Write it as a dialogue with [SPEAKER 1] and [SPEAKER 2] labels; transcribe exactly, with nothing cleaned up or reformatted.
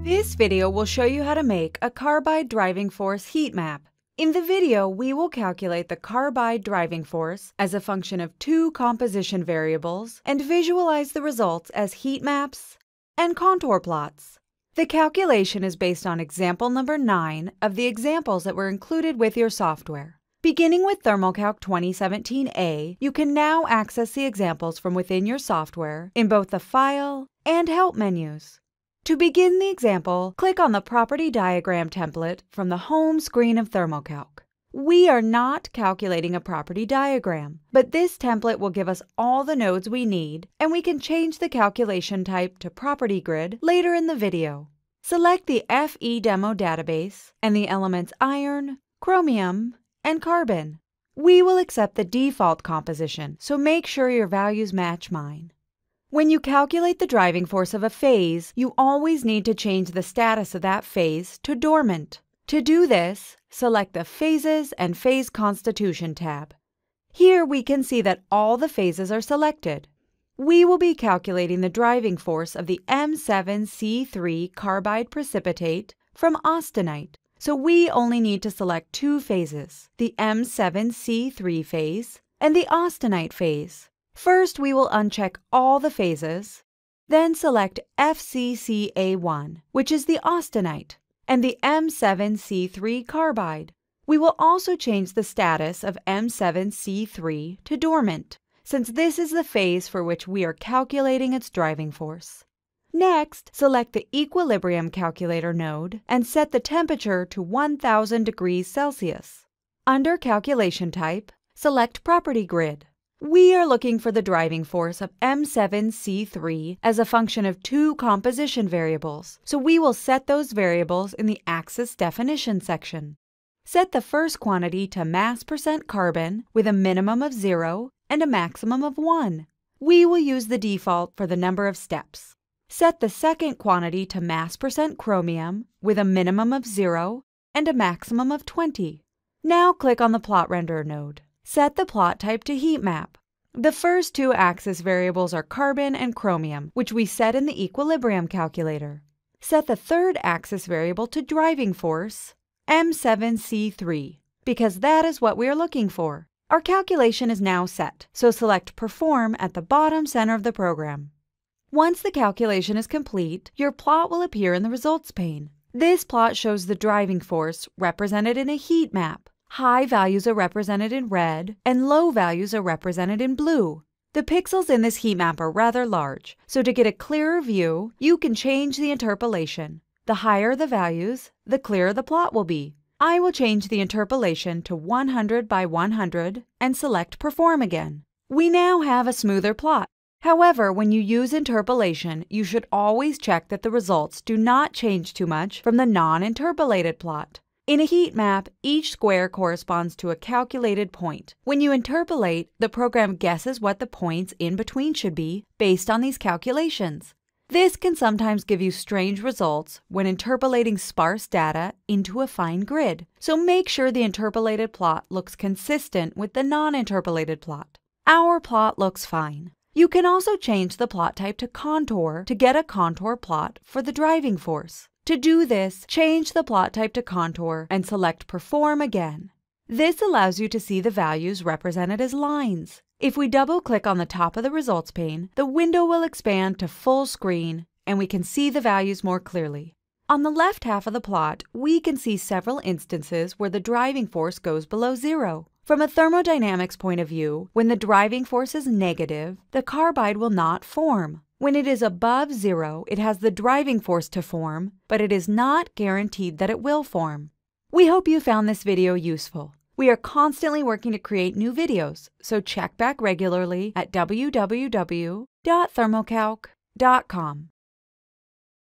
[SPEAKER 1] This video will show you how to make a carbide driving force heat map. In the video, we will calculate the carbide driving force as a function of two composition variables and visualize the results as heat maps and contour plots. The calculation is based on example number nine of the examples that were included with your software. Beginning with Thermo-Calc twenty seventeen A, you can now access the examples from within your software in both the File and Help menus. To begin the example, click on the Property Diagram template from the home screen of Thermo-Calc. We are not calculating a property diagram, but this template will give us all the nodes we need, and we can change the calculation type to Property Grid later in the video. Select the F E demo database and the elements iron, chromium, and carbon. We will accept the default composition, so make sure your values match mine. When you calculate the driving force of a phase, you always need to change the status of that phase to dormant. To do this, select the Phases and Phase Constitution tab. Here we can see that all the phases are selected. We will be calculating the driving force of the M seven C three carbide precipitate from austenite, so we only need to select two phases, the M seven C three phase and the austenite phase. First, we will uncheck all the phases, then select F C C A one, which is the austenite, and the M seven C three carbide. We will also change the status of M seven C three to dormant, since this is the phase for which we are calculating its driving force. Next, select the Equilibrium Calculator node and set the temperature to one thousand degrees Celsius. Under Calculation Type, select Property Grid. We are looking for the driving force of M seven C three as a function of two composition variables, so we will set those variables in the Axis Definition section. Set the first quantity to mass percent carbon with a minimum of zero and a maximum of one. We will use the default for the number of steps. Set the second quantity to mass percent chromium with a minimum of zero and a maximum of twenty. Now click on the Plot Renderer node. Set the plot type to heat map. The first two axis variables are carbon and chromium, which we set in the equilibrium calculator. Set the third axis variable to driving force, M seven C three, because that is what we are looking for. Our calculation is now set, so select Perform at the bottom center of the program. Once the calculation is complete, your plot will appear in the results pane. This plot shows the driving force represented in a heat map. High values are represented in red, and low values are represented in blue. The pixels in this heat map are rather large, so to get a clearer view, you can change the interpolation. The higher the values, the clearer the plot will be. I will change the interpolation to one hundred by one hundred and select Perform again. We now have a smoother plot. However, when you use interpolation, you should always check that the results do not change too much from the non-interpolated plot. In a heat map, each square corresponds to a calculated point. When you interpolate, the program guesses what the points in between should be based on these calculations. This can sometimes give you strange results when interpolating sparse data into a fine grid, so make sure the interpolated plot looks consistent with the non-interpolated plot. Our plot looks fine. You can also change the plot type to contour to get a contour plot for the driving force. To do this, change the plot type to contour and select Perform again. This allows you to see the values represented as lines. If we double-click on the top of the results pane, the window will expand to full screen and we can see the values more clearly. On the left half of the plot, we can see several instances where the driving force goes below zero. From a thermodynamics point of view, when the driving force is negative, the carbide will not form. When it is above zero, it has the driving force to form, but it is not guaranteed that it will form. We hope you found this video useful. We are constantly working to create new videos, so check back regularly at w w w dot thermocalc dot com.